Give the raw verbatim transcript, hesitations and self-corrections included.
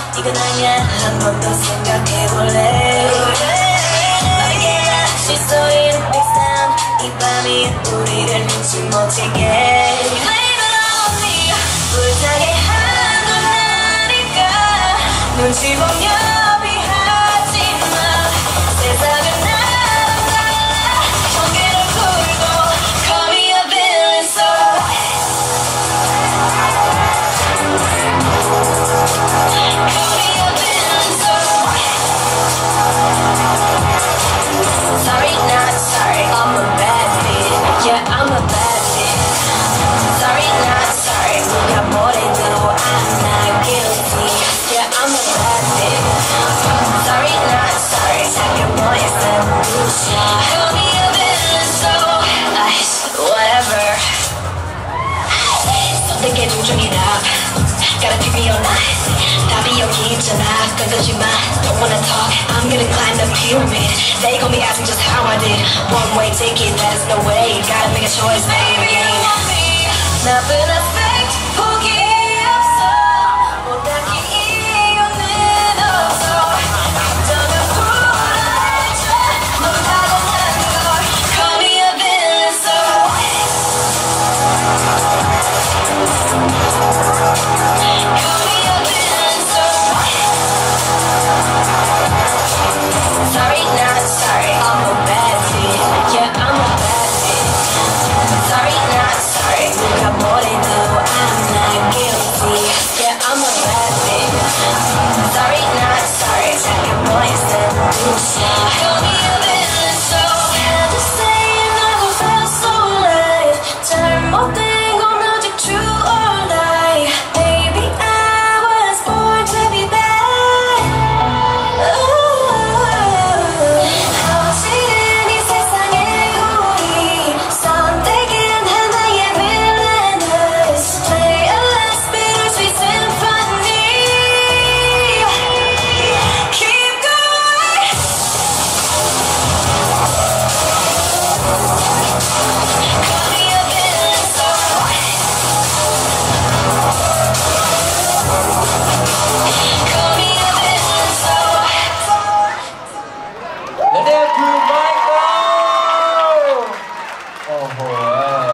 이건 아니야 한 번 더 생각해볼래 빠르게 다시 쏘인 big sound 이 밤이 우리를 잊지 못하게 Blame it on me 불타게 한 건 나니까 눈치 보며 비하지마 세상은 나랑 달라 경계를 풀고 Call me a villain so Call me a villain so Sorry not sorry I'm a bad bitch Yeah I'm a bad bitch Sorry not sorry 누가 뭐래도 I'm not guilty Yeah I'm a bad bitch Sorry not sorry 자기 뭐였어 부셔 Call me a villain so Whatever 선택해 도중이라 Gotta pick me or not 답이 여기 있잖아 건들지마 Don't wanna talk I'm gonna climb the pyramid They gon' be asking just how I did One way ticket, there's no way Gotta make a choice, baby 나쁜